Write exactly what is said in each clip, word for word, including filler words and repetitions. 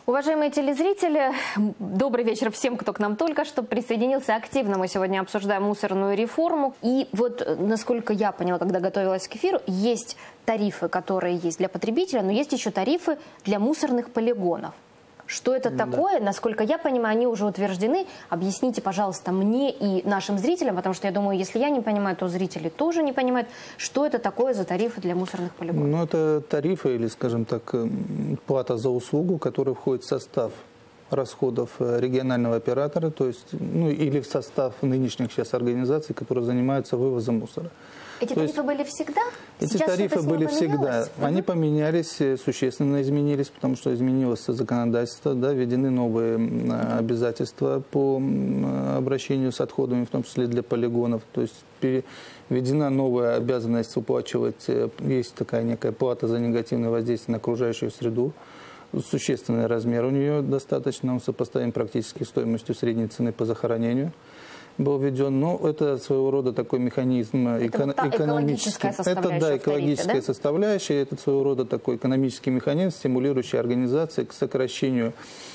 Уважаемые телезрители, добрый вечер всем, кто к нам только что присоединился. Активно мы сегодня обсуждаем мусорную реформу. И вот, насколько я поняла, когда готовилась к эфиру, есть тарифы, которые есть для потребителя, но есть еще тарифы для мусорных полигонов. Что это Да. такое? Насколько я понимаю, они уже утверждены. Объясните, пожалуйста, мне и нашим зрителям, потому что я думаю, если я не понимаю, то зрители тоже не понимают, что это такое за тарифы для мусорных полигонов. Ну, это тарифы или, скажем так, плата за услугу, которая входит в состав расходов регионального оператора, то есть, ну, или в состав нынешних сейчас организаций, которые занимаются вывозом мусора. Эти То тарифы есть, были всегда? Эти Сейчас тарифы были всегда. поменялось? Они Угу. поменялись, существенно изменились, потому что изменилось законодательство, да, введены новые обязательства по обращению с отходами, в том числе для полигонов. То есть введена новая обязанность уплачивать, есть такая некая плата за негативное воздействие на окружающую среду. Существенный размер у нее достаточно, он сопоставим практически стоимостью средней цены по захоронению. Был введен, но это своего рода такой механизм это эко вот экономический. Это да, экологическая тарифе, да? составляющая, это своего рода такой экономический механизм, стимулирующий организации к сокращению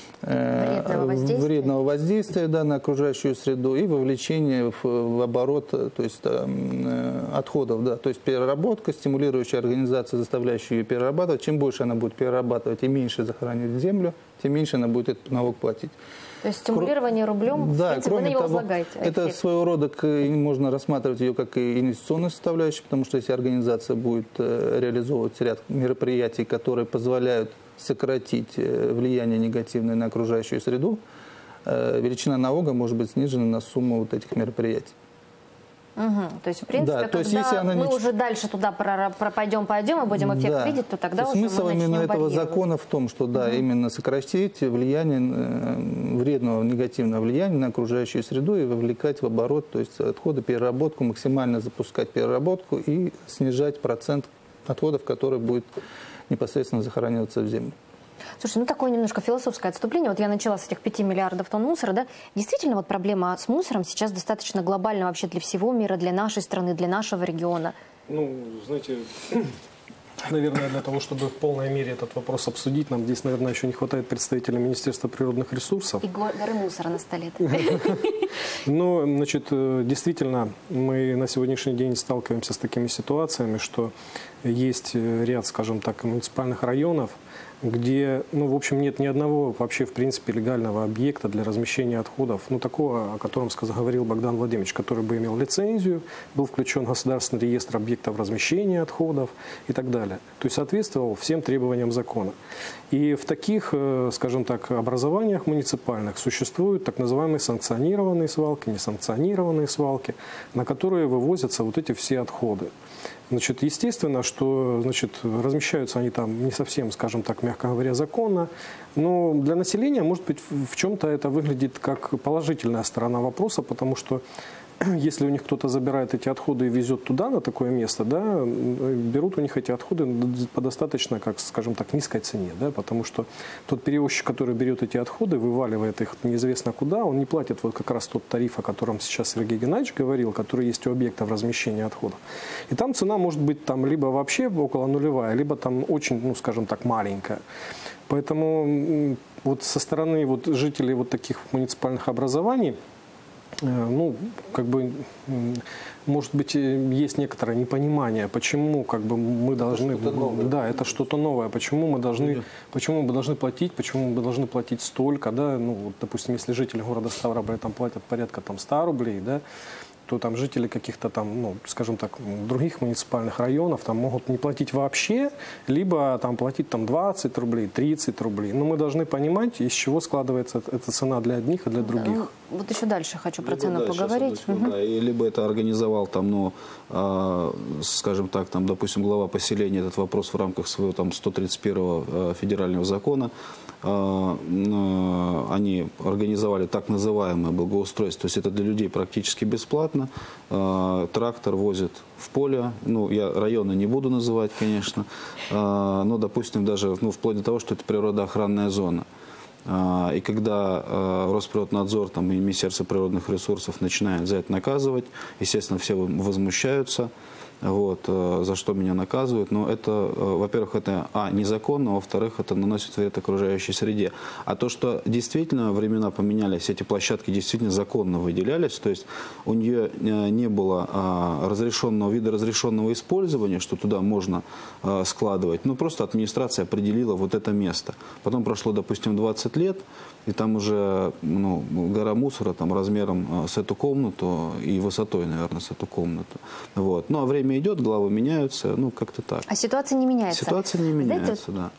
э, вредного воздействия, вредного воздействия да, на окружающую среду и вовлечение в, в оборот, то есть э, отходов, да, то есть переработка, стимулирующая организацию, заставляющая ее перерабатывать. Чем больше она будет перерабатывать и меньше захоранивать землю, тем меньше она будет этот налог платить. То есть стимулирование рублем, да, в принципе, кроме вы на него того, возлагаете. это эффект. своего рода, можно рассматривать ее как и инвестиционную составляющую, потому что если организация будет реализовывать ряд мероприятий, которые позволяют сократить влияние негативное на окружающую среду, величина налога может быть снижена на сумму вот этих мероприятий. Угу. То есть, в принципе, Да, когда то есть, если она мы не... уже дальше туда пойдем, пойдем и будем эффект да. видеть, то тогда то уже смысл мы именно начнем этого варьировать. закона в том, что да, угу. именно сократить влияние, вредного, негативного влияния на окружающую среду и вовлекать в оборот, то есть отходы, переработку, максимально запускать переработку и снижать процент отходов, который будет непосредственно захораниваться в землю. Слушайте, ну такое немножко философское отступление. Вот я начала с этих пяти миллиардов тонн мусора, да? Действительно, вот проблема с мусором сейчас достаточно глобальна вообще для всего мира, для нашей страны, для нашего региона. Ну, знаете, наверное, для того, чтобы в полной мере этот вопрос обсудить, нам здесь, наверное, еще не хватает представителей Министерства природных ресурсов. И горы мусора на столе. Ну, значит, действительно, мы на сегодняшний день сталкиваемся с такими ситуациями, что есть ряд, скажем так, муниципальных районов, где, ну, в общем, нет ни одного вообще, в принципе, легального объекта для размещения отходов, ну, такого, о котором говорил Богдан Владимирович, который бы имел лицензию, был включен в государственный реестр объектов размещения отходов и так далее. То есть соответствовал всем требованиям закона. И в таких, скажем так, образованиях муниципальных существуют так называемые санкционированные свалки, несанкционированные свалки, на которые вывозятся вот эти все отходы. Значит, естественно, что, значит, размещаются они там не совсем, скажем так, мягко говоря, законно, но для населения, может быть, в чем-то это выглядит как положительная сторона вопроса, потому что если у них кто-то забирает эти отходы и везет туда, на такое место, да, берут у них эти отходы по достаточно, как, скажем так, низкой цене, да, потому что тот перевозчик, который берет эти отходы, вываливает их неизвестно куда, он не платит вот как раз тот тариф, о котором сейчас Сергей Геннадьевич говорил, который есть у объектов размещения отходов. И там цена может быть там либо вообще около нулевая, либо там очень, ну, скажем так, маленькая. Поэтому вот со стороны вот жителей вот таких муниципальных образований, ну, как бы, может быть, есть некоторое непонимание, почему, как бы, мы должны, это да, это что-то новое, почему мы должны, почему мы должны платить, почему мы должны платить столько, да, ну, вот, допустим, если жители города Ставрополя там платят порядка там ста рублей, да, то там жители каких-то там, ну, скажем так, других муниципальных районов там могут не платить вообще, либо там платить там двадцать рублей, тридцать рублей. Но мы должны понимать, из чего складывается эта цена для одних и для других. Да, вот еще дальше хочу про либо, цену да, поговорить. Угу. Да, и либо это организовал там, ну, э, скажем так, там, допустим, глава поселения этот вопрос в рамках своего там сто тридцать первого э, федерального закона. Э, э, они организовали так называемое благоустройство, то есть это для людей практически бесплатно. Э, трактор возит в поле, ну, я районы не буду называть, конечно, э, но, допустим, даже, ну, вплоть до того, что это природоохранная зона. И когда э, Росприроднадзор там, и Министерство природных ресурсов начинают за это наказывать, естественно, все возмущаются. вот, за что меня наказывают. Но это, во-первых, это, а, незаконно, во-вторых, это наносит вред окружающей среде. А то, что действительно времена поменялись, эти площадки действительно законно выделялись, то есть у нее не было разрешенного вида разрешенного использования, что туда можно складывать, ну, просто администрация определила вот это место. Потом прошло, допустим, двадцать лет, и там уже, ну, гора мусора там, размером с эту комнату и высотой, наверное, с эту комнату. Вот. Ну, а время идет, главы меняются, ну, как-то так. А ситуация не меняется? Ситуация не меняется, Знаете, да.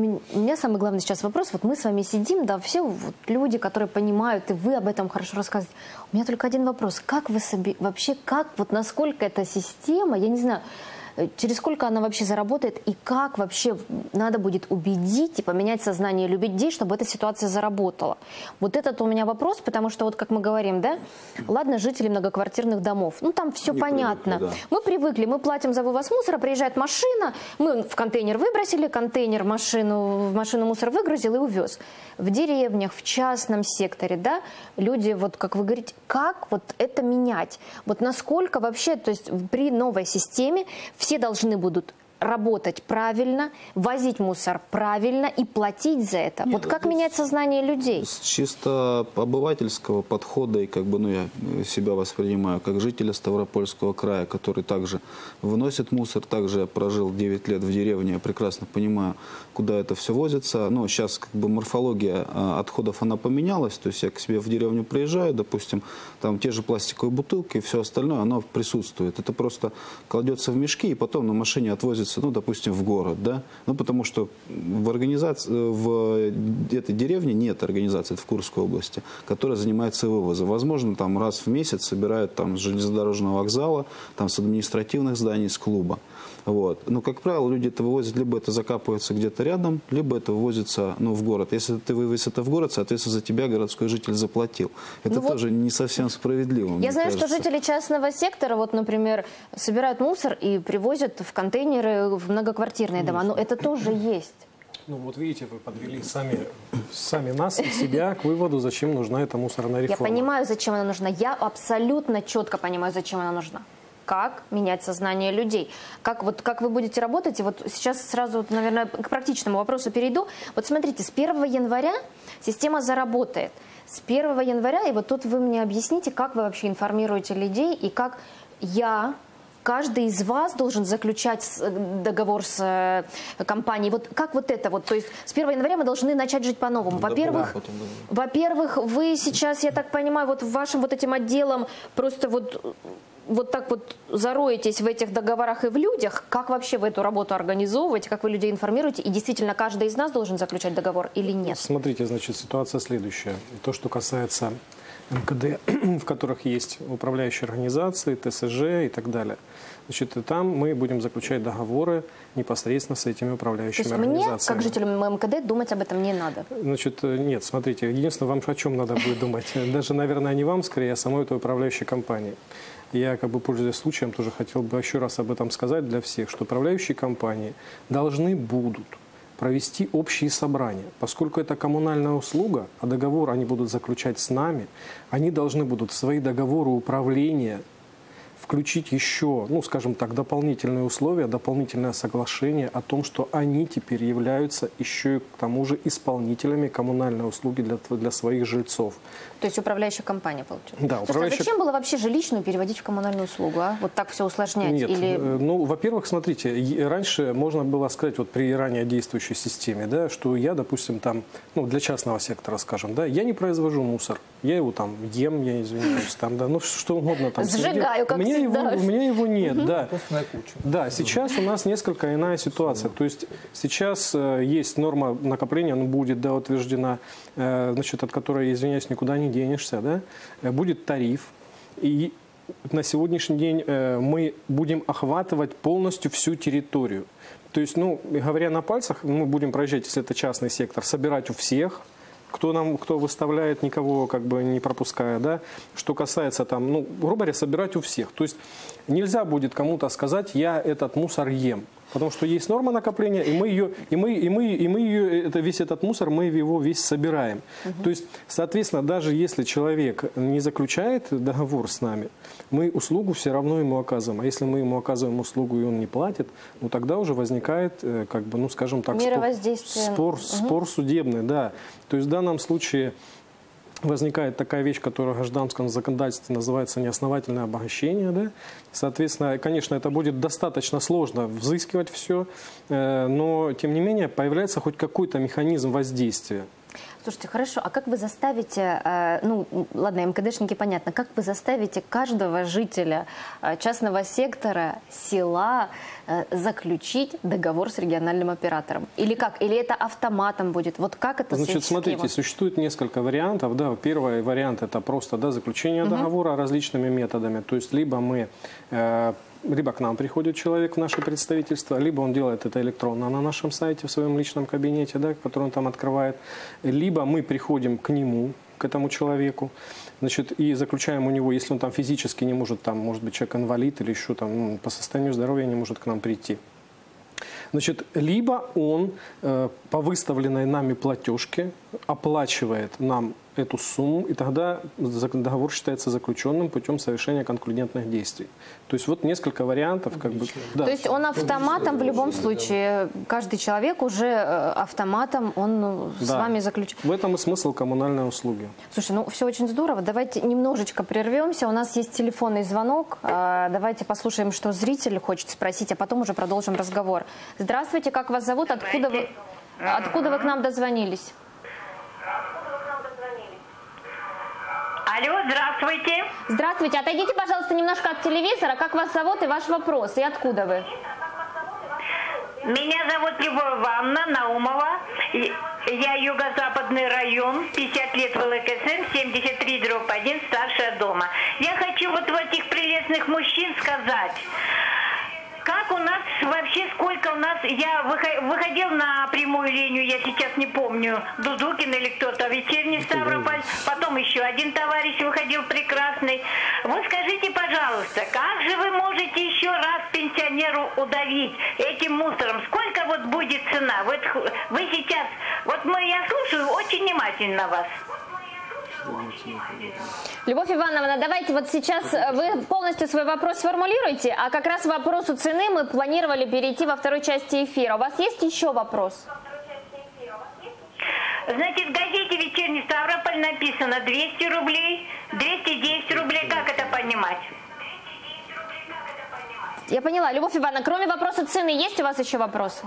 У меня самый главный сейчас вопрос. Вот мы с вами сидим, да, все вот люди, которые понимают, и вы об этом хорошо рассказываете. У меня только один вопрос. Как вы себе, вообще, как, вот насколько эта система, я не знаю, через сколько она вообще заработает, и как вообще надо будет убедить и поменять сознание людей, чтобы эта ситуация заработала? Вот этот у меня вопрос, потому что, вот как мы говорим, да, ладно, жители многоквартирных домов, ну там все Не понятно. привыкли, да. Мы привыкли, мы платим за вывоз мусора, приезжает машина, мы в контейнер выбросили, контейнер машину, в машину мусор выгрузил и увез. В деревнях, в частном секторе, да, люди, вот как вы говорите, как вот это менять? Вот насколько вообще, то есть при новой системе все должны будут работать правильно, возить мусор правильно и платить за это. Нет, вот как здесь менять сознание людей? С чисто обывательского подхода, и как бы, ну, я себя воспринимаю как жителя Ставропольского края, который также выносит мусор, также прожил девять лет в деревне, я прекрасно понимаю, куда это все возится. Но сейчас как бы морфология отходов, она поменялась, то есть я к себе в деревню приезжаю, допустим, там те же пластиковые бутылки и все остальное, оно присутствует. Это просто кладется в мешки и потом на машине отвозится, ну, допустим, в город, да, ну, потому что в организации, в этой деревне нет организации, это в Курской области, которая занимается вывозом. Возможно, там раз в месяц собирают там с железнодорожного вокзала, там с административных зданий, с клуба. Вот. Но, как правило, люди это вывозят, либо это закапывается где-то рядом, либо это вывозится, ну, в город. Если ты вывез это в город, соответственно, за тебя городской житель заплатил. Это ну тоже вот не совсем справедливо, Я мне знаю, кажется. что жители частного сектора, вот, например, собирают мусор и привозят в контейнеры в многоквартирные дома. Но это тоже есть. Ну вот видите, вы подвели сами, сами нас и себя к выводу, зачем нужна эта мусорная реформа. Я понимаю, зачем она нужна. Я абсолютно четко понимаю, зачем она нужна. Как менять сознание людей. Как, вот, как вы будете работать. И вот сейчас сразу, наверное, к практичному вопросу перейду. Вот смотрите, с первого января система заработает. С первого января, и вот тут вы мне объясните, как вы вообще информируете людей, и как я... Каждый из вас должен заключать договор с компанией. Вот как вот это вот? То есть с первого января мы должны начать жить по-новому. Во-первых, Да, во-первых, вы сейчас, я так понимаю, вот вашим вот этим отделом просто вот, вот так вот зароетесь в этих договорах и в людях. Как вообще вы эту работу организовываете? Как вы людей информируете? И действительно, каждый из нас должен заключать договор или нет? Смотрите, значит, ситуация следующая. То, что касается эм ка дэ, в которых есть управляющие организации, тэ эс жэ и так далее. Значит, и там мы будем заключать договоры непосредственно с этими управляющими То есть мне, организациями. как жителю эм ка дэ, думать об этом не надо? Значит, нет, смотрите, единственное, вам о чем надо будет думать. Даже, наверное, не вам, скорее, а самой этой управляющей компании. Я, как бы, пользуясь случаем, тоже хотел бы еще раз об этом сказать для всех, что управляющие компании должны будут провести общие собрания. Поскольку это коммунальная услуга, а договор они будут заключать с нами, они должны будут в свои договоры управления включить еще, ну, скажем так, дополнительные условия, дополнительное соглашение о том, что они теперь являются еще и к тому же исполнителями коммунальной услуги для, для своих жильцов. То есть управляющая компания, получается? Да, Слушайте, управляющая... а зачем было вообще жилищную переводить в коммунальную услугу, а? Вот так все усложнять? Нет, Или... ну, во-первых, смотрите, раньше можно было сказать, вот при ранее действующей системе, да, что я, допустим, там, ну, для частного сектора, скажем, да, я не произвожу мусор, я его там ем, я извиняюсь, там, да, ну, что угодно там. Сжигаю, как у меня всегда. его, у меня его нет, угу. Да. Вкусная куча. Да, сейчас у нас несколько иная ситуация. То есть сейчас э, есть норма накопления, она будет, да, утверждена, э, значит, от которой, извиняюсь, никуда не денешься, да, э, будет тариф. И на сегодняшний день э, мы будем охватывать полностью всю территорию. То есть, ну, говоря на пальцах, мы будем проезжать, если это частный сектор, собирать у всех, кто нам, кто выставляет, никого как бы не пропуская, да. Что касается там, ну, грубо говоря, собирать у всех. То есть нельзя будет кому-то сказать, я этот мусор ем. Потому что есть норма накопления, и мы ее, и мы, и мы, и мы ее, это, весь этот мусор, мы его весь собираем. Угу. То есть, соответственно, даже если человек не заключает договор с нами, мы услугу все равно ему оказываем. А если мы ему оказываем услугу, и он не платит, ну тогда уже возникает, как бы, ну скажем так, мера спор, воздействия. спор, угу. спор судебный, да. То есть в данном случае возникает такая вещь, которая в гражданском законодательстве называется неосновательное обогащение. Да? Соответственно, конечно, это будет достаточно сложно взыскивать все, но, тем не менее, появляется хоть какой-то механизм воздействия. Слушайте, хорошо, а как вы заставите, ну, ладно, МКДшники, понятно, как вы заставите каждого жителя частного сектора, села заключить договор с региональным оператором? Или как? Или это автоматом будет? Вот как это? Значит, смотрите, существует несколько вариантов. Да. Первый вариант – это просто, да, заключение угу. договора различными методами. То есть, либо мы... Э, Либо к нам приходит человек в наше представительство, либо он делает это электронно на нашем сайте, в своем личном кабинете, да, который он там открывает, либо мы приходим к нему, к этому человеку, значит, и заключаем у него, если он там физически не может, там, может быть, человек инвалид или еще там, ну, по состоянию здоровья не может к нам прийти. Значит, либо он э, по выставленной нами платежке оплачивает нам эту сумму, и тогда договор считается заключенным путем совершения конклюдентных действий. То есть вот несколько вариантов. Как бы, да. То есть он автоматом в любом случае, каждый человек уже автоматом, он с да. вами заключит. В этом и смысл коммунальной услуги. Слушай, ну все очень здорово. Давайте немножечко прервемся. У нас есть телефонный звонок. Давайте послушаем, что зритель хочет спросить, а потом уже продолжим разговор. Здравствуйте, как вас зовут? Откуда вы, откуда вы к нам дозвонились? Алло, здравствуйте. Здравствуйте. Отойдите, пожалуйста, немножко от телевизора. Как вас зовут и ваш вопрос? И откуда вы? Меня зовут Любовь Ивановна Наумова. Я юго-западный район, пятьдесят лет в ЛКСМ, семьдесят три дробь один, старшая дома. Я хочу вот в этих прелестных мужчин сказать... Как у нас вообще, сколько у нас, я выходил на прямую линию, я сейчас не помню, Дудукин или кто-то, вечерний Ставрополь, потом еще один товарищ выходил прекрасный. Вот скажите, пожалуйста, как же вы можете еще раз пенсионеру удавить этим мусором? Сколько вот будет цена? Вот вы сейчас, вот мы, я слушаю очень внимательно вас. Любовь Ивановна, давайте вот сейчас вы полностью свой вопрос сформулируйте, а как раз к вопросу цены мы планировали перейти во второй части эфира. У вас есть еще вопрос? Значит, в газете «Вечерний Ставрополь» написано двести рублей, двести десять рублей. Как это понимать? Я поняла. Любовь Ивановна, кроме вопроса цены, есть у вас еще вопросы?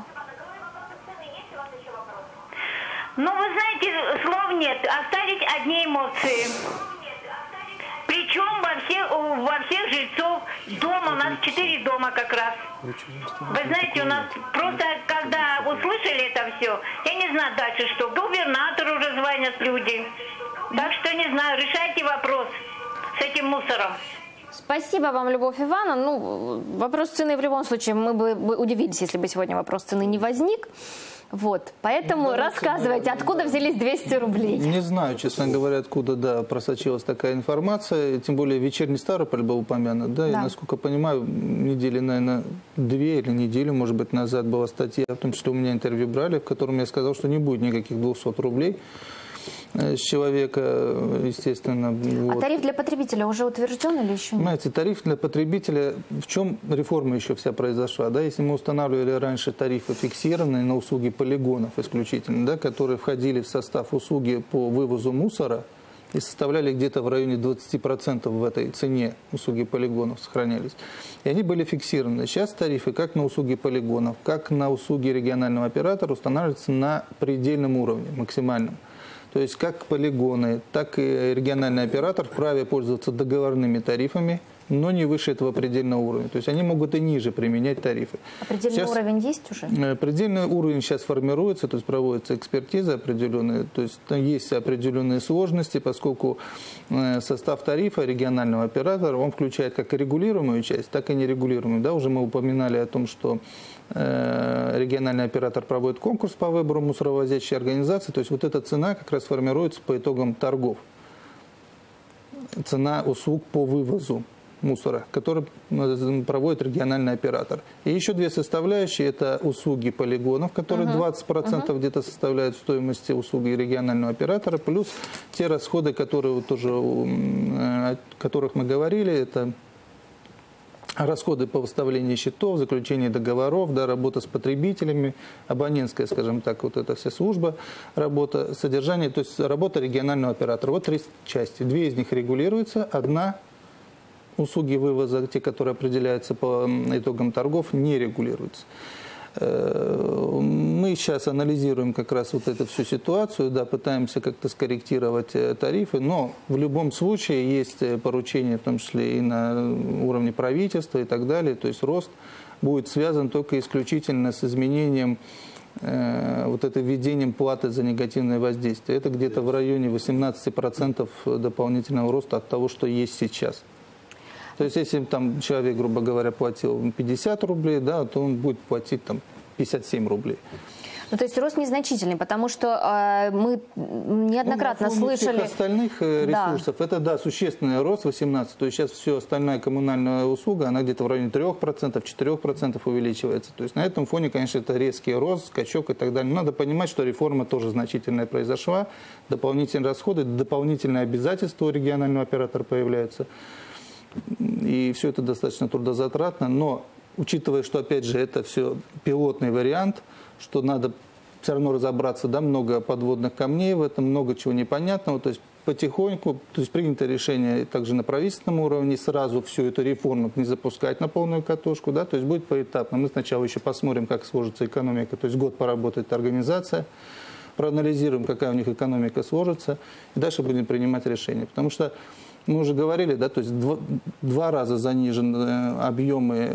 Ну, вы знаете, слов нет, остались одни эмоции. Причем во всех, во всех жильцов дома, у нас четыре дома как раз. Вы знаете, у нас просто, когда услышали это все, я не знаю дальше, что к губернатору уже звонят люди. Так что, не знаю, решайте вопрос с этим мусором. Спасибо вам, Любовь Ивановна. Ну, вопрос цены в любом случае, мы бы удивились, если бы сегодня вопрос цены не возник. Вот, поэтому ну, рассказывайте, да, откуда да. взялись двести рублей? Не знаю, честно говоря, откуда, да, просочилась такая информация, тем более вечерний Ставрополь был упомянут, да, да. И, насколько понимаю, недели, наверное, две или неделю, может быть, назад была статья, в том числе у меня интервью брали, в котором я сказал, что не будет никаких двухсот рублей с человека, естественно. А вот. Тариф для потребителя уже утвержден или еще нет? Знаете, тариф для потребителя, в чем реформа еще вся произошла? Да? Если мы устанавливали раньше тарифы фиксированные на услуги полигонов исключительно, да, которые входили в состав услуги по вывозу мусора и составляли где-то в районе двадцати процентов в этой цене услуги полигонов сохранялись. И они были фиксированы. Сейчас тарифы как на услуги полигонов, как на услуги регионального оператора устанавливаются на предельном уровне, максимальном. То есть как полигоны, так и региональный оператор вправе пользоваться договорными тарифами, но не выше этого предельного уровня. То есть они могут и ниже применять тарифы. А предельный сейчас, уровень есть уже? Предельный уровень сейчас формируется, то есть проводится экспертиза определенная. То есть там есть определенные сложности, поскольку состав тарифа регионального оператора, он включает как и регулируемую часть, так и нерегулируемую. Да, уже мы упоминали о том, что региональный оператор проводит конкурс по выбору мусоровозящей организации. То есть вот эта цена как раз формируется по итогам торгов. Цена услуг по вывозу. мусора, который проводит региональный оператор. И еще две составляющие – это услуги полигонов, которые uh-huh. двадцать процентов uh-huh. где-то составляют стоимости услуги регионального оператора, плюс те расходы, которые вот тоже, о которых мы говорили, это расходы по выставлению счетов, заключение договоров, да, работа с потребителями, абонентская, скажем так, вот эта вся служба, работа, содержание, то есть работа регионального оператора. Вот три части. Две из них регулируются, одна услуги вывоза, те, которые определяются по итогам торгов, не регулируются. Мы сейчас анализируем как раз вот эту всю ситуацию, да, пытаемся как-то скорректировать тарифы, но в любом случае есть поручения, в том числе и на уровне правительства и так далее, то есть рост будет связан только исключительно с изменением, э, вот это введением платы за негативное воздействие. Это где-то в районе восемнадцати процентов дополнительного роста от того, что есть сейчас. То есть, если там человек, грубо говоря, платил пятьдесят рублей, да, то он будет платить там пятьдесят семь рублей. Ну, то есть рост незначительный, потому что э, мы неоднократно ну, на слышали... всех остальных ресурсов, да. это, да, существенный рост восемнадцать. То есть сейчас все остальная коммунальная услуга, она где-то в районе трёх процентов, четырёх процентов увеличивается. То есть на этом фоне, конечно, это резкий рост, скачок и так далее. Надо понимать, что реформа тоже значительная произошла, дополнительные расходы, дополнительные обязательства у регионального оператора появляются. И все это достаточно трудозатратно, но учитывая, что, опять же, это все пилотный вариант, что надо все равно разобраться, да, много подводных камней в этом, много чего непонятного, то есть потихоньку, то есть принято решение также на правительственном уровне сразу всю эту реформу не запускать на полную катушку, да, то есть будет поэтапно. Мы сначала еще посмотрим, как сложится экономика, то есть год поработает организация, проанализируем, какая у них экономика сложится, и дальше будем принимать решения, потому что мы уже говорили, да, то есть два, два раза занижены объемы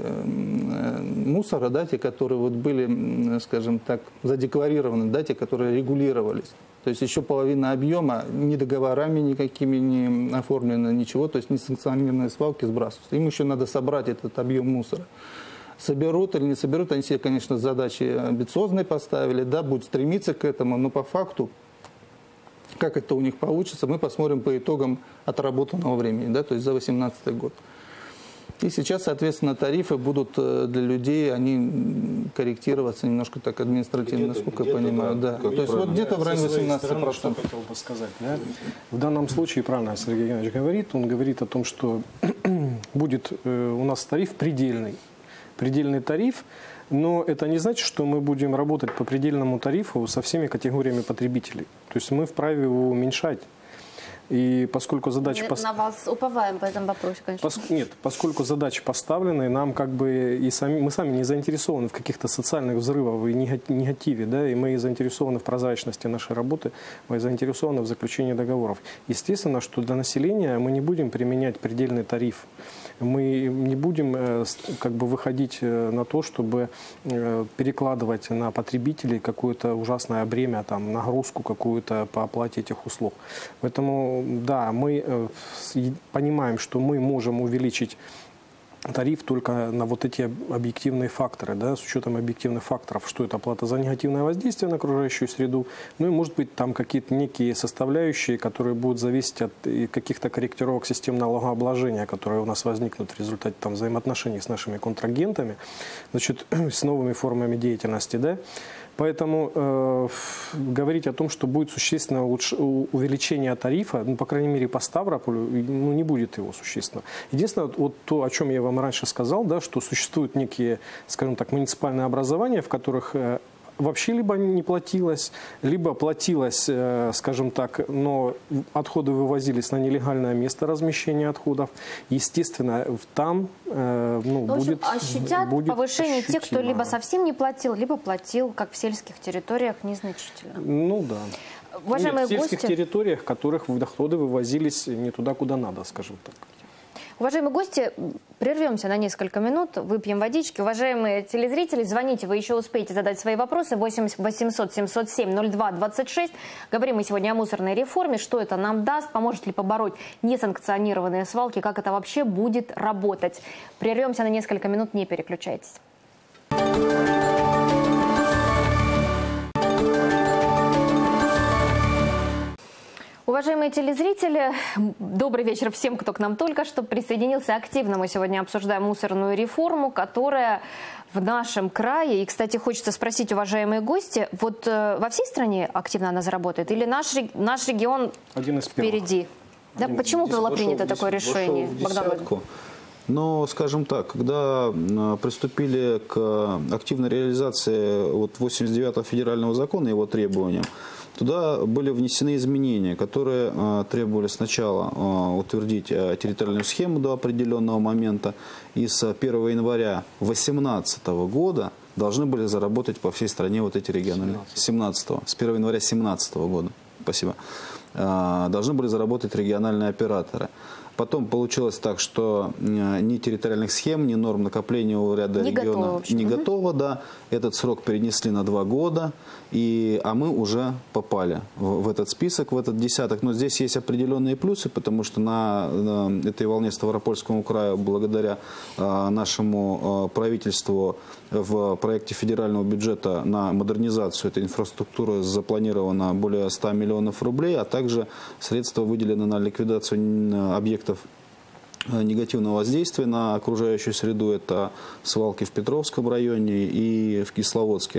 мусора, да, те, которые вот были, скажем так, задекларированы, да, те, которые регулировались. То есть еще половина объема ни договорами никакими не оформлено, ничего, то есть несанкционированные свалки сбрасываются. Им еще надо собрать этот объем мусора. Соберут или не соберут, они себе, конечно, задачи амбициозные поставили, да, будут стремиться к этому, но по факту, как это у них получится, мы посмотрим по итогам отработанного времени, да, то есть за две тысячи восемнадцатый год. И сейчас, соответственно, тарифы будут для людей, они корректироваться немножко так административно, насколько я понимаю. Да. То есть вот где-то в районе восемнадцати процентов. Что хотел бы сказать, да? В данном случае, правильно Сергей Геннадьевич говорит, он говорит о том, что будет у нас тариф предельный. Предельный тариф. Но это не значит, что мы будем работать по предельному тарифу со всеми категориями потребителей. То есть мы вправе его уменьшать. И поскольку задачи... Мы пос... на вас уповаем по этому вопросу, конечно. Пос... Нет, поскольку задачи поставлены, нам как бы и сами... мы сами не заинтересованы в каких-то социальных взрывах и негативе, да, и мы заинтересованы в прозрачности нашей работы, мы заинтересованы в заключении договоров. Естественно, что для населения мы не будем применять предельный тариф. Мы не будем как бы выходить на то, чтобы перекладывать на потребителей какое-то ужасное бремя, там, нагрузку какую-то по оплате этих услуг. Поэтому, да, мы понимаем, что мы можем увеличить тариф только на вот эти объективные факторы, да, с учетом объективных факторов, что это оплата за негативное воздействие на окружающую среду, ну и может быть там какие-то некие составляющие, которые будут зависеть от каких-то корректировок систем налогообложения, которые у нас возникнут в результате там взаимоотношений с нашими контрагентами, значит, с новыми формами деятельности, да. Поэтому э, говорить о том, что будет существенное улучш... увеличение тарифа, ну, по крайней мере, по Ставрополю, ну, не будет его существенно. Единственное, вот то, о чем я вам раньше сказал, да, что существуют некие, скажем так, муниципальные образования, в которых э, вообще либо не платилось, либо платилось, э, скажем так, но отходы вывозились на нелегальное место размещения отходов. Естественно, там э, ну, в общем, будет ощутят будет повышение ощутимо. те, кто либо совсем не платил, либо платил, как в сельских территориях, незначительно. Ну да. Уважаемые Нет, в сельских гости... территориях, которых доходы вывозились не туда, куда надо, скажем так. Уважаемые гости, прервемся на несколько минут, выпьем водички. Уважаемые телезрители, звоните, вы еще успеете задать свои вопросы. восемь восемьсот семьсот семь ноль два двадцать шесть. Говорим мы сегодня о мусорной реформе, что это нам даст, поможет ли побороть несанкционированные свалки, как это вообще будет работать. Прервемся на несколько минут, не переключайтесь. Уважаемые телезрители, добрый вечер всем, кто к нам только что присоединился. Активно мы сегодня обсуждаем мусорную реформу, которая в нашем крае. И, кстати, хочется спросить, уважаемые гости, вот э, во всей стране активно она заработает? Или наш, наш регион Один из впереди? Да, почему было вошел, принято такое решение? В десятку. Но, скажем так, когда приступили к активной реализации вот восемьдесят девятого федерального закона и его требованиям, туда были внесены изменения, которые э, требовали сначала э, утвердить э, территориальную схему до определенного момента. И с первого января две тысячи восемнадцатого года должны были заработать по всей стране вот эти региональные. семнадцатого. С первого января две тысячи семнадцатого года. Спасибо. Э, должны были заработать региональные операторы. Потом получилось так, что ни территориальных схем, ни норм накопления у ряда не регионов готово, не угу. готово, да. Этот срок перенесли на два года, и, а мы уже попали в, в этот список, в этот десяток. Но здесь есть определенные плюсы, потому что на, на этой волне Ставропольскому краю, благодаря а, нашему а, правительству, в проекте федерального бюджета на модернизацию этой инфраструктуры запланировано более ста миллионов рублей, а также средства выделены на ликвидацию объектов негативного воздействия на окружающую среду. Это свалки в Петровском районе и в Кисловодске.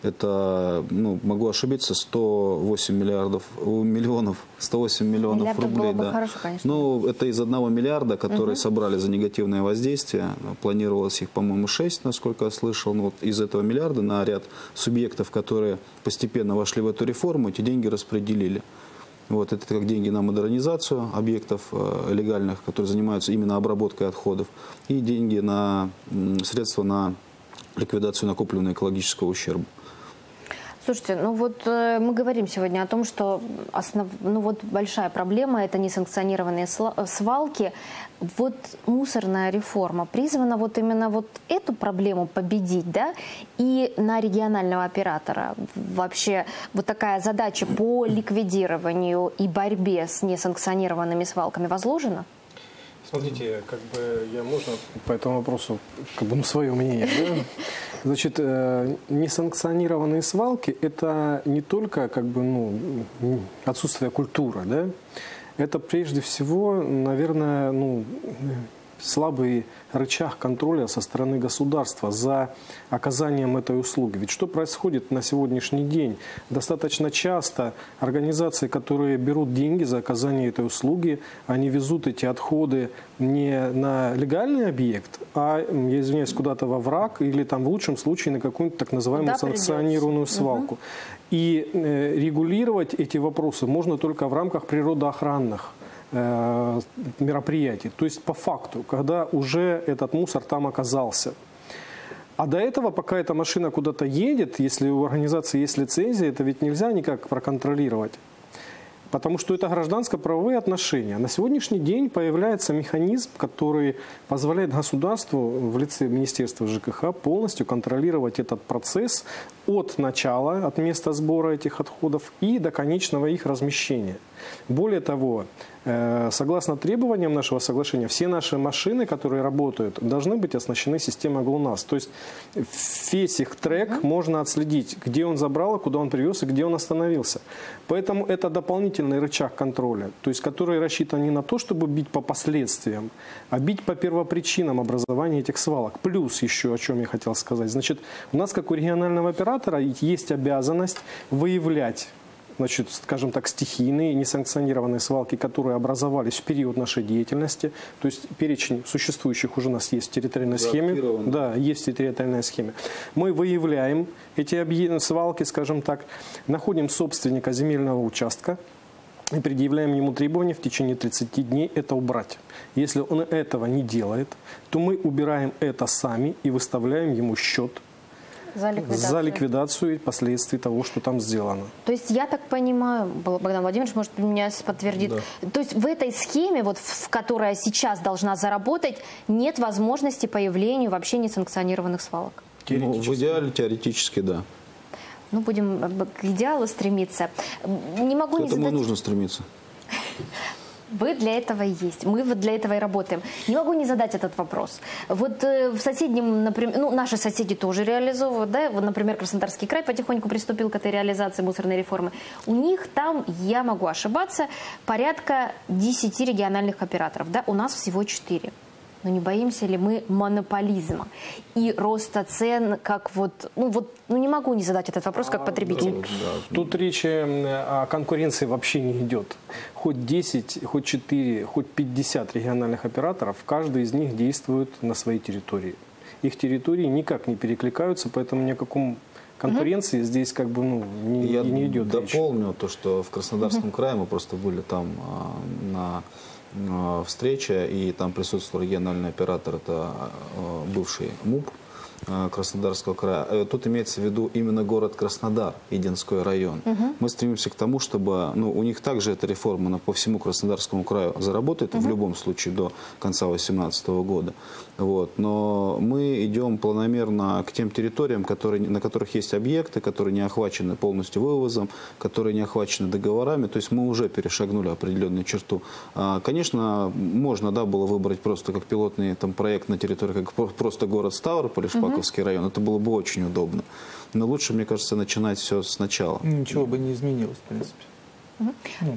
Это, ну, могу ошибиться, сто восемь миллиардов, миллионов, сто восемь миллионов Миллиардов рублей. было бы да. хорошо, конечно. Ну, это из одного миллиарда, который угу. собрали за негативное воздействие. Планировалось их, по-моему, шесть, насколько я слышал. Ну, вот из этого миллиарда на ряд субъектов, которые постепенно вошли в эту реформу, эти деньги распределили. Вот, это как деньги на модернизацию объектов э, легальных, которые занимаются именно обработкой отходов, и деньги на м, средства на ликвидацию накопленного экологического ущерба. Слушайте, ну вот э, мы говорим сегодня о том, что основ... ну вот большая проблема – это несанкционированные свалки. Вот мусорная реформа призвана вот именно вот эту проблему победить, да? И на регионального оператора вообще вот такая задача по ликвидированию и борьбе с несанкционированными свалками возложена? Смотрите, как бы я можно по этому вопросу как бы, ну, свое мнение. Да? Значит, э, несанкционированные свалки – это не только как бы, ну, отсутствие культуры, да? Это прежде всего, наверное, ну, слабый рычаг контроля со стороны государства за оказанием этой услуги. Ведь что происходит на сегодняшний день? Достаточно часто организации, которые берут деньги за оказание этой услуги, они везут эти отходы не на легальный объект, а, я извиняюсь, куда-то во враг или там в лучшем случае на какую-нибудь так называемую санкционированную свалку. Угу. И э, регулировать эти вопросы можно только в рамках природоохранных мероприятий. То есть по факту, когда уже этот мусор там оказался. А до этого, пока эта машина куда-то едет, если у организации есть лицензия, это ведь нельзя никак проконтролировать. Потому что это гражданско-правовые отношения. На сегодняшний день появляется механизм, который позволяет государству в лице Министерства ЖКХ полностью контролировать этот процесс от начала, от места сбора этих отходов и до конечного их размещения. Более того, согласно требованиям нашего соглашения, все наши машины, которые работают, должны быть оснащены системой ГЛОНАСС. То есть весь их трек uh-huh. можно отследить, где он забрал, куда он привез и где он остановился. Поэтому это дополнительный рычаг контроля, то есть который рассчитан не на то, чтобы бить по последствиям, а бить по первопричинам образования этих свалок. Плюс еще, о чем я хотел сказать. Значит, у нас, как у регионального оператора, есть обязанность выявлять, значит, скажем так, стихийные, несанкционированные свалки, которые образовались в период нашей деятельности. То есть перечень существующих уже у нас есть в территориальной схеме. Да, есть в территориальной схеме. Мы выявляем эти свалки, скажем так, находим собственника земельного участка и предъявляем ему требования в течение тридцати дней это убрать. Если он этого не делает, то мы убираем это сами и выставляем ему счет За ликвидацию. За ликвидацию и последствий того, что там сделано. То есть я так понимаю, Богдан Владимирович, может, меня подтвердит. Да. То есть в этой схеме, вот, в которая сейчас должна заработать, нет возможности появления вообще несанкционированных свалок? Ну, в идеале теоретически, да. Ну, будем к идеалу стремиться. Не могу К не этому задать... и нужно стремиться. Вы для этого и есть. Мы вот для этого и работаем. Не могу не задать этот вопрос. Вот э, в соседнем, например, ну, наши соседи тоже реализовывают, да, вот, например, Краснодарский край потихоньку приступил к этой реализации мусорной реформы. У них там, я могу ошибаться, порядка десяти региональных операторов, да, у нас всего четыре. Но не боимся ли мы монополизма и роста цен, как вот, ну вот, ну не могу не задать этот вопрос как потребитель. Тут, тут речи о конкуренции вообще не идет. Хоть десять, хоть четыре, хоть пятьдесят региональных операторов, каждый из них действует на своей территории. Их территории никак не перекликаются, поэтому ни о каком конкуренции mm-hmm. здесь как бы ну, не, Я не идет дополню речь. То, что в Краснодарском mm-hmm. крае мы просто были там на встреча, и там присутствовал региональный оператор, это бывший МУП Краснодарского края. Тут имеется в виду именно город Краснодар, Идинской район. Угу. Мы стремимся к тому, чтобы, ну, у них также эта реформа по всему Краснодарскому краю заработает угу. в любом случае до конца две тысячи восемнадцатого года. Вот. Но мы идем планомерно к тем территориям, которые, на которых есть объекты, которые не охвачены полностью вывозом, которые не охвачены договорами. То есть мы уже перешагнули определенную черту. Конечно, можно, да, было выбрать просто как пилотный там, проект на территории, как просто город Ставрополь, Шпаковский район. Это было бы очень удобно. Но лучше, мне кажется, начинать все сначала. Ничего бы не изменилось, в принципе. Угу. Ну.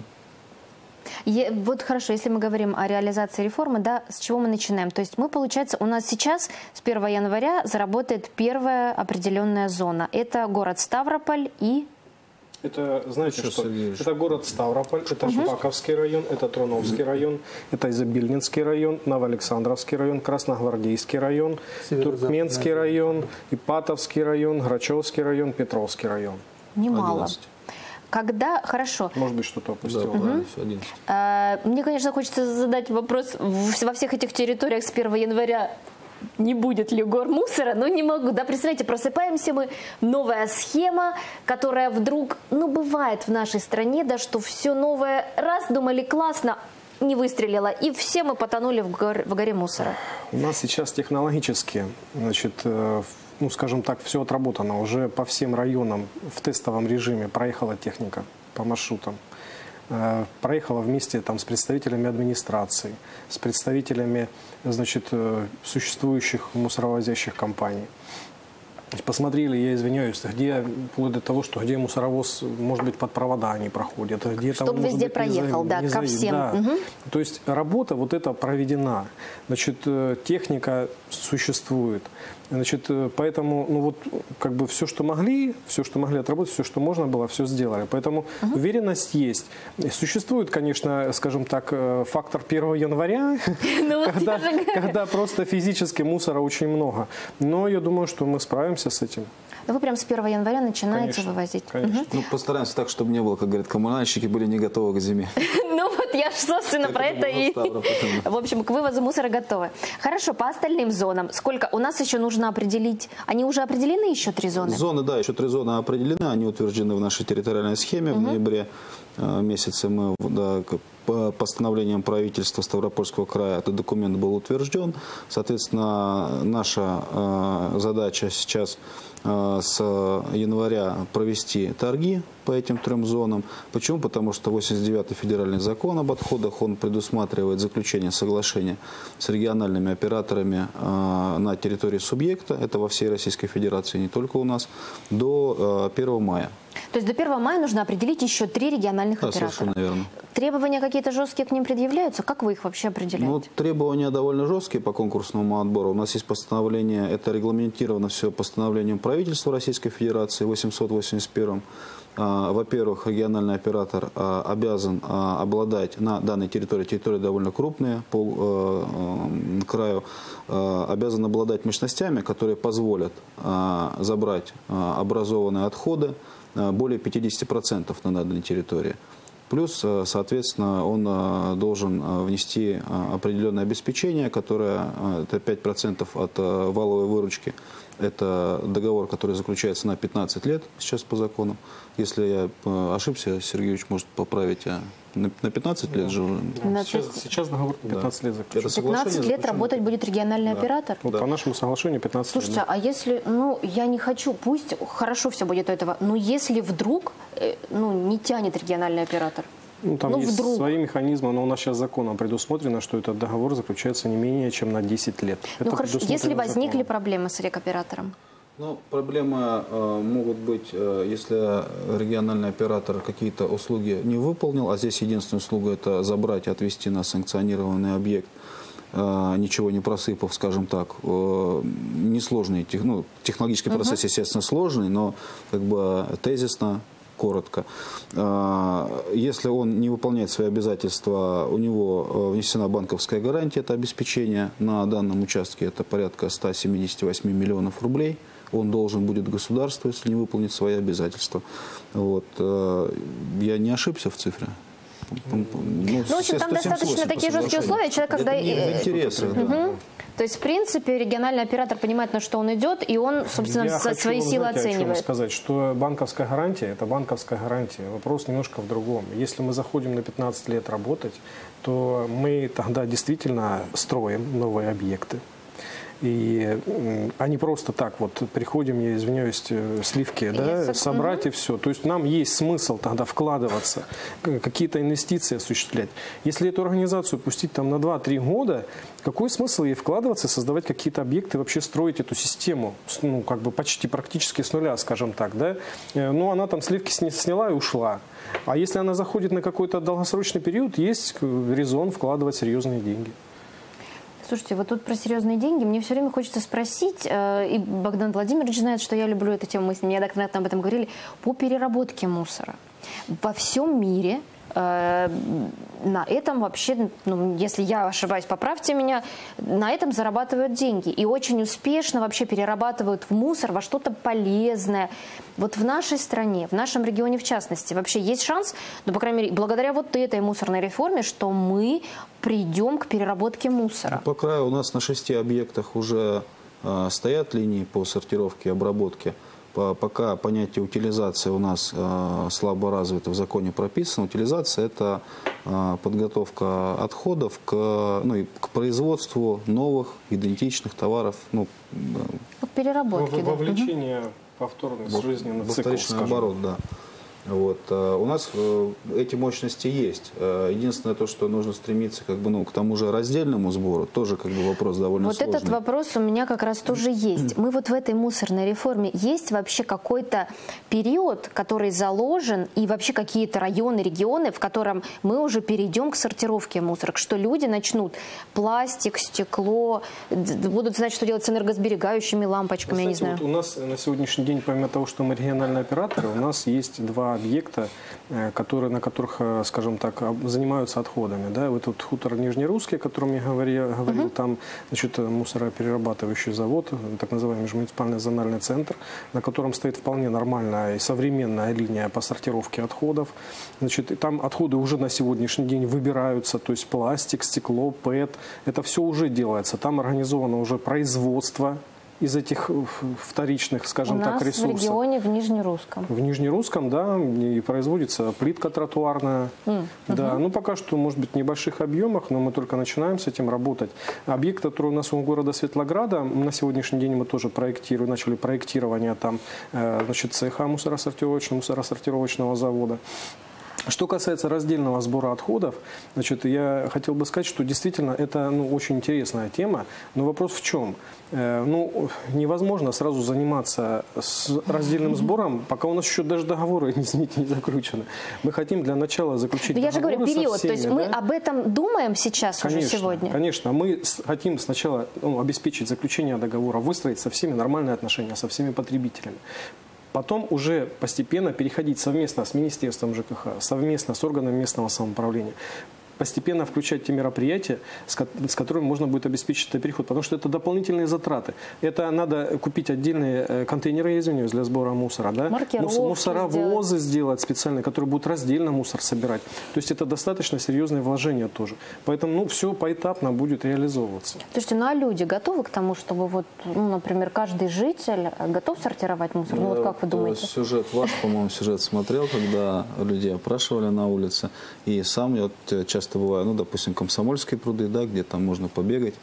Я, вот хорошо, если мы говорим о реализации реформы, да, с чего мы начинаем? То есть мы, получается, у нас сейчас с первого января заработает первая определенная зона. Это город Ставрополь и... Это, знаете что, что? Это город Ставрополь, это угу. Шпаковский район, это Троновский район, это Изобильнинский район, Новоалександровский район, Красногвардейский район, Туркменский район, Ипатовский район, Грачевский район, Петровский район. Немало. одиннадцать. Когда, хорошо. Может быть, что-то опустил. Да, угу. а, мне, конечно, хочется задать вопрос, во всех этих территориях с первого января не будет ли гор мусора, но не могу. Да, представляете, просыпаемся мы, новая схема, которая вдруг, ну, бывает в нашей стране, да, что все новое, раз, думали, классно, не выстрелило, и все мы потонули в, гор, в горе мусора. У нас сейчас технологически, значит, ну, скажем так, все отработано. Уже по всем районам в тестовом режиме проехала техника по маршрутам. Проехала вместе там, с представителями администрации, с представителями, значит, существующих мусоровозящих компаний. Посмотрели, я извиняюсь, где, вплоть до того, что где мусоровоз, может быть, под провода они проходят. Где Чтобы там, везде быть, проехал, да, ко всем. Да. Угу. То есть работа вот эта проведена. Значит, техника существует. Значит, поэтому, ну вот, как бы все, что могли, все, что могли отработать, все, что можно было, все сделали. Поэтому угу. уверенность есть. Существует, конечно, скажем так, фактор первого января, когда просто физически мусора очень много. Но я думаю, что мы справимся с этим. Вы прям с первого января начинаете конечно, вывозить? Конечно. Угу. Ну, постараемся так, чтобы не было, как говорят, коммунальщики были не готовы к зиме. Ну вот я, собственно, про это и... В общем, к вывозу мусора готовы. Хорошо, по остальным зонам. Сколько? У нас еще нужно определить... Они уже определены, еще три зоны? Зоны, да, еще три зоны определены. Они утверждены в нашей территориальной схеме. В ноябре месяце мы... По постановлениям правительства Ставропольского края этот документ был утвержден. Соответственно, наша э, задача сейчас э, с января провести торги по этим трем зонам. Почему? Потому что восемьдесят девятый федеральный закон об отходах, он предусматривает заключение соглашения с региональными операторами э, на территории субъекта, это во всей Российской Федерации, не только у нас, до э, первого мая. То есть до первого мая нужно определить еще три региональных да, оператора? Совершенно верно. Требования какие-то жесткие к ним предъявляются? Как вы их вообще определяете? Ну, требования довольно жесткие по конкурсному отбору. У нас есть постановление, это регламентировано все постановлением правительства Российской Федерации восемьсот восемьдесят первым. Во-первых, региональный оператор обязан обладать на данной территории, территории довольно крупные по краю, обязан обладать мощностями, которые позволят забрать образованные отходы более пятидесяти процентов на данной территории. Плюс, соответственно, он должен внести определенное обеспечение, которое это пять процентов от валовой выручки. Это договор, который заключается на пятнадцать лет сейчас по закону. Если я ошибся, Сергеевич может поправить. На пятнадцать лет же уже. Да. Сейчас, сейчас договор на пятнадцать да. лет заключен. пятнадцать лет работать будет региональный да. оператор? Вот да. По нашему соглашению пятнадцать Слушайте, лет. Слушайте, а если, ну, я не хочу, пусть хорошо все будет у этого, но если вдруг, ну, не тянет региональный оператор? Ну, там ну, есть вдруг. свои механизмы, но у нас сейчас законом предусмотрено, что этот договор заключается не менее чем на десять лет. Ну Это хорошо, если предусмотрено возникли законом. проблемы с рекоператором? Ну, проблемы э, могут быть, э, если региональный оператор какие-то услуги не выполнил, а здесь единственная услуга – это забрать и отвезти на санкционированный объект, э, ничего не просыпав, скажем так. Э, несложный, тех, ну, технологический uh-huh. процесс, естественно, сложный, но как бы тезисно, коротко. Если он не выполняет свои обязательства, у него внесена банковская гарантия, это обеспечение на данном участке, это порядка ста семидесяти восьми миллионов рублей. Он должен будет государству, если не выполнит свои обязательства. Вот. Я не ошибся в цифре? Ну, в общем, там достаточно такие жесткие условия. Человек, когда... Интересы, угу. да. То есть, в принципе, региональный оператор понимает, на что он идет, и он, собственно, Я со свои хочу, силы знаете, оценивает. Я хочу сказать, что банковская гарантия – это банковская гарантия. Вопрос немножко в другом. Если мы заходим на пятнадцать лет работать, то мы тогда действительно строим новые объекты. И они просто так вот приходим, я извиняюсь, сливки, да, Если... собрать угу. и все. То есть нам есть смысл тогда вкладываться, какие-то инвестиции осуществлять. Если эту организацию пустить там на два-три года, какой смысл ей вкладываться, создавать какие-то объекты, вообще строить эту систему, ну, как бы почти практически с нуля, скажем так, да? Ну, она там сливки сняла и ушла. А если она заходит на какой-то долгосрочный период, есть резон вкладывать серьезные деньги. Слушайте, вот тут про серьезные деньги мне все время хочется спросить, э, и Богдан Владимирович знает, что я люблю эту тему, мы с ним неоднократно об этом говорили, по переработке мусора. Во всем мире э, на этом вообще, ну, если я ошибаюсь, поправьте меня, на этом зарабатывают деньги. И очень успешно вообще перерабатывают в мусор во что-то полезное. Вот в нашей стране, в нашем регионе в частности, вообще есть шанс, ну, по крайней мере, благодаря вот этой мусорной реформе, что мы придем к переработке мусора. По краю у нас на шести объектах уже э, стоят линии по сортировке и обработке. По, пока понятие утилизации у нас э, слабо развито, в законе прописано. Утилизация – это э, подготовка отходов к, ну, и к производству новых идентичных товаров. Ну, вот переработки, да. Вовлечение угу. повторных в жизненный цикл, вторичный оборот, да. Вот. У нас эти мощности есть. Единственное то, что нужно стремиться как бы, ну, к тому же раздельному сбору, тоже как бы вопрос довольно вот сложный. Вот этот вопрос у меня как раз тоже есть. Мы вот в этой мусорной реформе, есть вообще какой-то период, который заложен, и вообще какие-то районы, регионы, в котором мы уже перейдем к сортировке мусора, что люди начнут пластик, стекло, будут знать, что делать с энергосберегающими лампочками, Кстати, я не знаю. Вот у нас на сегодняшний день, помимо того, что мы региональные операторы, у нас есть два объекта, которые, на которых, скажем так, занимаются отходами. Да? Вот тут хутор Нижнерусский, о котором я говорил, говорил uh-huh. там, значит, мусороперерабатывающий завод, так называемый муниципальный зональный центр, на котором стоит вполне нормальная и современная линия по сортировке отходов. Значит, и там отходы уже на сегодняшний день выбираются, то есть пластик, стекло, пэт, это все уже делается. Там организовано уже производство из этих вторичных, скажем так, ресурсов. У нас в регионе в Нижнерусском. В Нижнерусском, да, и производится плитка тротуарная. Mm. Да, угу. Ну пока что, может быть, в небольших объемах, но мы только начинаем с этим работать. Объект, который у нас у города Светлограда, на сегодняшний день мы тоже проектируем, начали проектирование там, значит, цеха мусоросортировочного, мусоросортировочного завода. Что касается раздельного сбора отходов, значит, я хотел бы сказать, что действительно это, ну, очень интересная тема, но вопрос в чем? Э, ну, невозможно сразу заниматься с раздельным сбором, пока у нас еще даже договоры, извините, не заключены. Мы хотим для начала заключить договоры. Я же говорю, период, всеми, то есть да? мы об этом думаем сейчас конечно, уже сегодня? Конечно, мы хотим сначала, ну, обеспечить заключение договора, выстроить со всеми нормальные отношения, со всеми потребителями. Потом уже постепенно переходить совместно с Министерством ЖКХ, совместно с органами местного самоуправления, постепенно включать те мероприятия, с которыми можно будет обеспечить этот переход, потому что это дополнительные затраты. Это надо купить отдельные контейнеры, я извиняюсь, для сбора мусора, да? Мусоровозы сделать. сделать специальные, которые будут раздельно мусор собирать. То есть это достаточно серьезное вложение тоже. Поэтому, ну, все поэтапно будет реализовываться. Слушайте, ну а люди готовы к тому, чтобы, вот, ну, например, каждый житель готов сортировать мусор? Ну, Я вот как вы думаете? Сюжет ваш, по-моему, сюжет смотрел, когда людей опрашивали на улице. И сам я вот часто бываю, ну, допустим, Комсомольские пруды, да, где там можно побегать.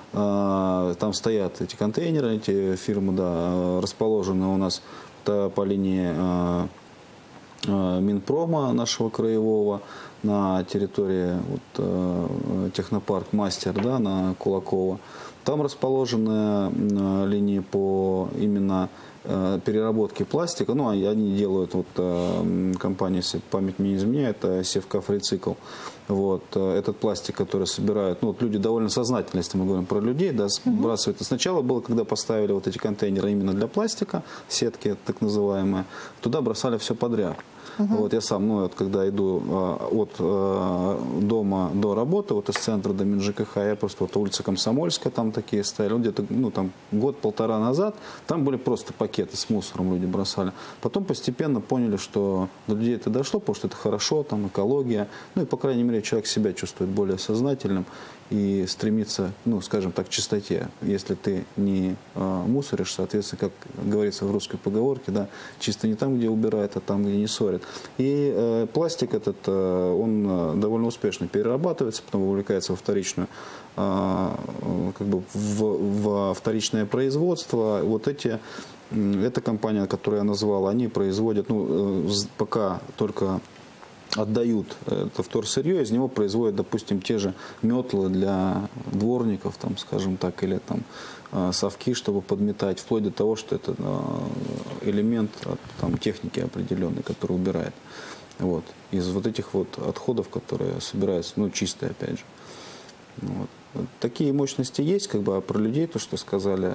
Там стоят эти контейнеры, эти фирмы, да, расположены у нас по линии Минпрома нашего краевого на территории вот, технопарк «Мастер», да, на Кулакова. Там расположены линии по именно переработки пластика. Ну, они делают, вот, компания, если память мне не изменяет, это Севкаф Рецикл. Вот, этот пластик, который собирают, ну, вот люди довольно сознательны, если мы говорим про людей, да, сбрасывают. И сначала было, когда поставили вот эти контейнеры именно для пластика, сетки так называемые, туда бросали все подряд. Uh-huh. Вот я сам, ну, вот, когда иду а, от а, дома до работы, вот из центра до МинЖКХ, я просто вот улица Комсомольская, там такие стояли, где-то, ну, там год-полтора назад, там были просто пакеты с мусором, люди бросали. Потом постепенно поняли, что до людей это дошло, потому что это хорошо, там экология, ну и, по крайней мере, человек себя чувствует более сознательным и стремится, ну, скажем так, к чистоте. Если ты не э, мусоришь, соответственно, как говорится в русской поговорке, да, чисто не там, где убирают, а там, где не ссорят. И э, пластик этот, э, он э, довольно успешно перерабатывается, потом вовлекается во вторичную, э, как бы в, в вторичное производство. Вот эти, э, эта компания, которую я назвал, они производят, ну, э, пока только отдают это вторсырье, из него производят, допустим, те же метлы для дворников, там, скажем так, или там совки, чтобы подметать, вплоть до того, что это элемент там, техники определенной, который убирает. Вот. Из вот этих вот отходов, которые собираются, ну, чистые, опять же. Вот. Такие мощности есть, как бы, а про людей, то, что сказали,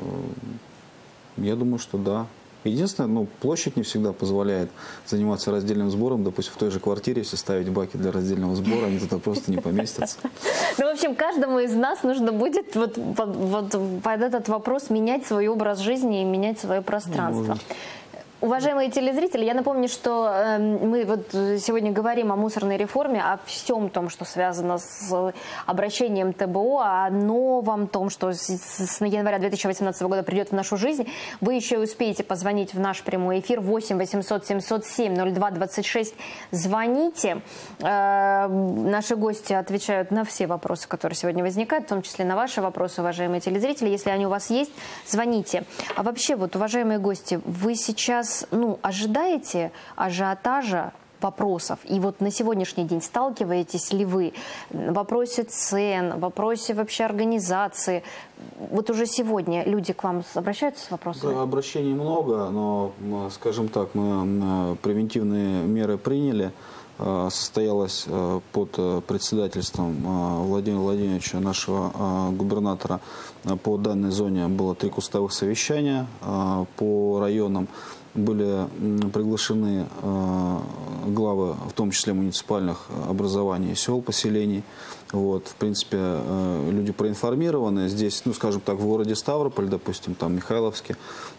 я думаю, что да. Единственное, ну, площадь не всегда позволяет заниматься раздельным сбором. Допустим, в той же квартире, если ставить баки для раздельного сбора, они туда просто не поместятся. Ну, в общем, каждому из нас нужно будет вот, вот под этот вопрос менять свой образ жизни и менять свое пространство. Уважаемые телезрители, я напомню, что э, мы вот сегодня говорим о мусорной реформе, о всем том, что связано с обращением ТБО, о новом том, что с, с января две тысячи восемнадцатого года придет в нашу жизнь. Вы еще успеете позвонить в наш прямой эфир восемь восемьсот семьсот семь ноль два двадцать шесть. Звоните. Э, наши гости отвечают на все вопросы, которые сегодня возникают, в том числе на ваши вопросы, уважаемые телезрители. Если они у вас есть, звоните. А вообще, вот, уважаемые гости, вы сейчас ну, ожидаете ажиотажа вопросов? И вот на сегодняшний день сталкиваетесь ли вы в вопросе цен, в вопросе вообще организации? Вот уже сегодня люди к вам обращаются с вопросами? Да, обращений много, но, скажем так, мы превентивные меры приняли. Состоялось под председательством Владимира Владимировича, нашего губернатора, по данной зоне было три кустовых совещания по районам. Были приглашены главы, в том числе муниципальных образований, сел, поселений. Вот, в принципе, люди проинформированы. Здесь, ну, скажем так, в городе Ставрополь, допустим, там Михайловске,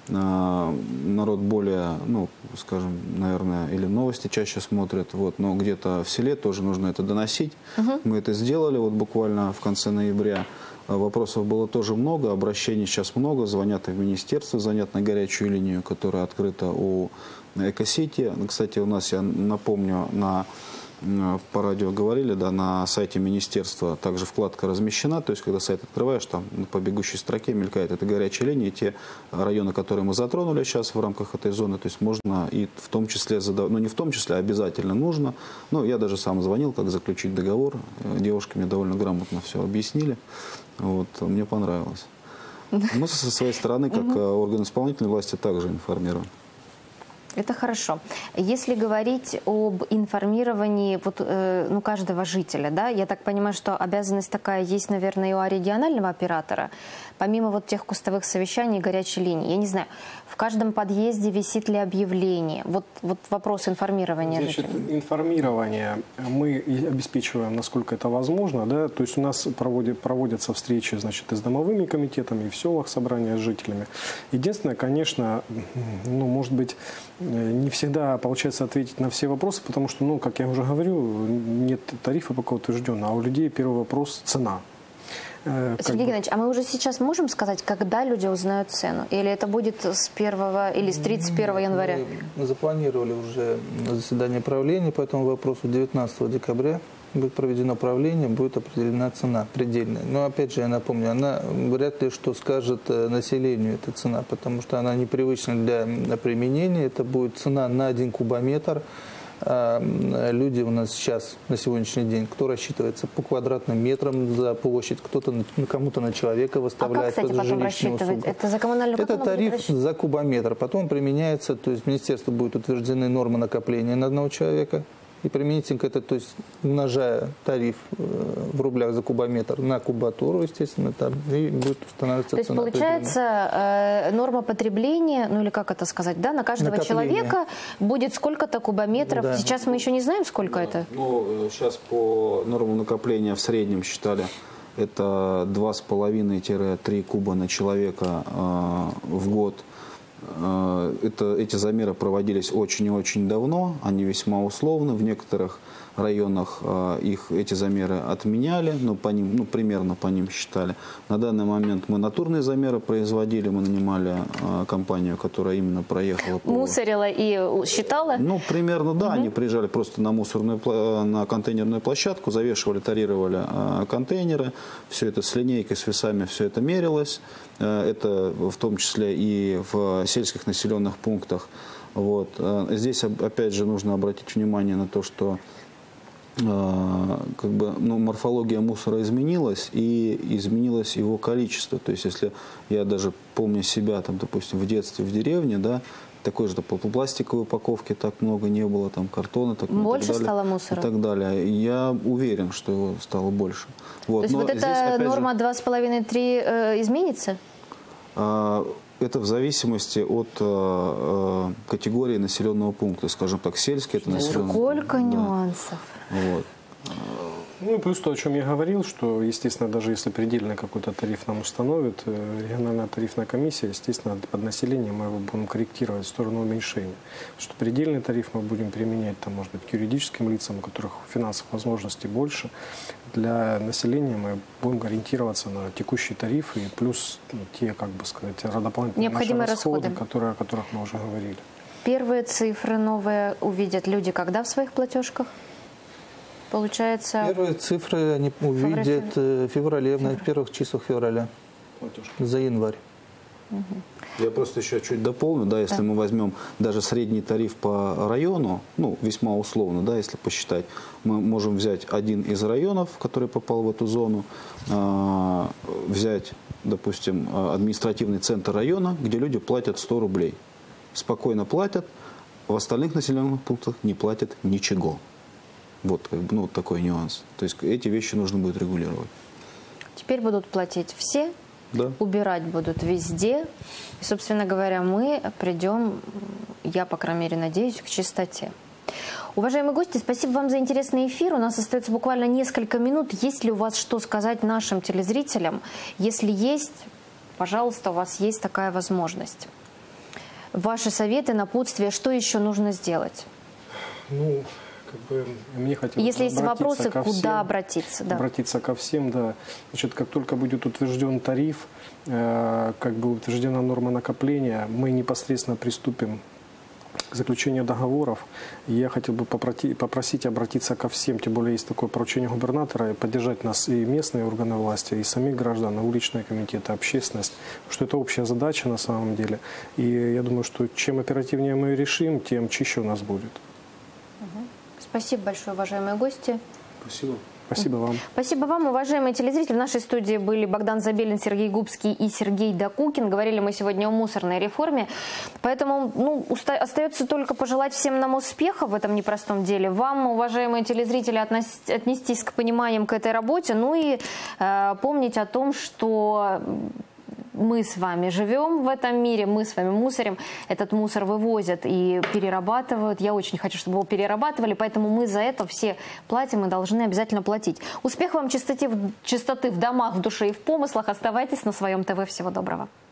народ более, ну, скажем, наверное, или новости чаще смотрят, вот, но где-то в селе тоже нужно это доносить. Uh-huh. Мы это сделали вот буквально в конце ноября. Вопросов было тоже много, обращений сейчас много, звонят и в министерство, звонят на горячую линию, которая открыта у Экосити. Кстати, у нас, я напомню, на, по радио говорили, да, на сайте министерства также вкладка размещена, то есть, когда сайт открываешь, там по бегущей строке мелькает эта горячая линия, те районы, которые мы затронули сейчас в рамках этой зоны, то есть можно и в том числе, задав... ну не в том числе, а обязательно нужно. Ну, я даже сам звонил, как заключить договор, девушки мне довольно грамотно все объяснили. Вот, мне понравилось. Мы со своей стороны, как орган исполнительной власти, также информируем. Это хорошо. Если говорить об информировании вот, э, ну, каждого жителя, да, я так понимаю, что обязанность такая есть, наверное, и у регионального оператора, помимо вот тех кустовых совещаний, горячей линии. Я не знаю, в каждом подъезде висит ли объявление? Вот, вот вопрос информирования Значит, жителей. Информирование мы обеспечиваем, насколько это возможно, да, то есть у нас проводят, проводятся встречи, значит, и с домовыми комитетами, и в селах собрания с жителями. Единственное, конечно, ну, может быть, не всегда получается ответить на все вопросы, потому что, ну, как я уже говорю, нет тарифа пока утвержденного, а у людей первый вопрос – цена. Сергей Геннадьевич, а мы уже сейчас можем сказать, когда люди узнают цену? Или это будет с первого или с тридцать первого января? Мы запланировали уже заседание правления по этому вопросу. девятнадцатого декабря будет проведено правление, будет определена цена предельная. Но опять же, я напомню, она вряд ли что скажет населению, эта цена, потому что она непривычна для применения. Это будет цена на один кубометр. Люди у нас сейчас, на сегодняшний день, кто рассчитывается по квадратным метрам за площадь, кто-то кому-то на человека выставляет. А как, кстати, потом рассчитывать? Это за коммунальную Это тариф за кубометр. Потом применяется, то есть министерству будет утверждены нормы накопления на одного человека. И применительно к это, то есть умножая тариф в рублях за кубометр на кубатуру, естественно, там и будет устанавливаться цена. То есть получается э, норма потребления, ну или как это сказать, да, на каждого Накопление. человека будет сколько-то кубометров. Да. Сейчас мы еще не знаем, сколько да. это. Ну, сейчас по нормам накопления в среднем считали, это два с половиной — три куба на человека э, в год. Это, эти замеры проводились очень и очень давно, они весьма условны. В некоторых районах их, эти замеры отменяли, но по ним, ну, примерно по ним считали. На данный момент мы натурные замеры производили, мы нанимали компанию, которая именно проехала по... Мусорила и считала? Ну, примерно, да. Угу. Они приезжали просто на мусорную, на контейнерную площадку, завешивали, тарировали контейнеры. Все это с линейкой, с весами, все это мерилось. Это в том числе и в сельских населенных пунктах. Вот. Здесь, опять же, нужно обратить внимание на то, что как бы, ну, морфология мусора изменилась, и изменилось его количество. То есть, если я даже помню себя, там, допустим, в детстве в деревне, да, такой же по пластиковой упаковке так много не было, там картона, так, больше так далее, стало мусора? И так далее. Я уверен, что его стало больше. Вот. То есть, Но вот эта норма два с половиной — три э, изменится? Это в зависимости от э, категории населенного пункта. Скажем так, сельский это населенный пункт. Сколько да. нюансов. Вот. Ну и плюс то, о чем я говорил, что, естественно, даже если предельный какой-то тариф нам установит, региональная тарифная комиссия, естественно, под население мы его будем корректировать в сторону уменьшения. Потому что предельный тариф мы будем применять, там, может быть, к юридическим лицам, у которых финансовых возможностей больше. Для населения мы будем ориентироваться на текущие тарифы и плюс ну, те, как бы сказать, дополнительные необходимые расходы, расходы. Которые, о которых мы уже говорили. Первые цифры новые увидят люди когда в своих платежках? Получается... Первые цифры они увидят в феврале, на первых числах февраля, Платежки. за январь. Угу. Я просто еще чуть дополню, да, если да. мы возьмем даже средний тариф по району, ну, весьма условно, да, если посчитать, мы можем взять один из районов, который попал в эту зону, э, взять, допустим, административный центр района, где люди платят сто рублей. Спокойно платят, в остальных населенных пунктах не платят ничего. Вот, как бы, ну, вот такой нюанс. То есть эти вещи нужно будет регулировать. Теперь будут платить все, да. убирать будут везде. И, собственно говоря, мы придем, я, по крайней мере, надеюсь, к чистоте. Уважаемые гости, спасибо вам за интересный эфир. У нас остается буквально несколько минут. Есть ли у вас что сказать нашим телезрителям? Если есть, пожалуйста, у вас есть такая возможность. Ваши советы, напутствия, что еще нужно сделать? Ну... Как бы, мне хотелось Если есть вопросы, куда всем, обратиться? Да. Обратиться ко всем, да. Значит, как только будет утвержден тариф, э, как бы утверждена норма накопления, мы непосредственно приступим к заключению договоров. Я хотел бы попросить, попросить обратиться ко всем, тем более есть такое поручение губернатора, и поддержать нас и местные органы власти, и самих граждан, и уличные комитеты, общественность, что это общая задача на самом деле. И я думаю, что чем оперативнее мы решим, тем чище у нас будет. Спасибо большое, уважаемые гости. Спасибо. Спасибо вам. Спасибо вам, уважаемые телезрители. В нашей студии были Богдан Забелин, Сергей Губский и Сергей Докукин. Говорили мы сегодня о мусорной реформе. Поэтому ну, остается только пожелать всем нам успеха в этом непростом деле. Вам, уважаемые телезрители, отнестись к пониманием к этой работе. Ну и э, помнить о том, что... Мы с вами живем в этом мире, мы с вами мусорим. Этот мусор вывозят и перерабатывают. Я очень хочу, чтобы его перерабатывали, поэтому мы за это все платим и должны обязательно платить. Успехов вам, чистоты, чистоты в домах, в душе и в помыслах. Оставайтесь на своем ТВ. Всего доброго.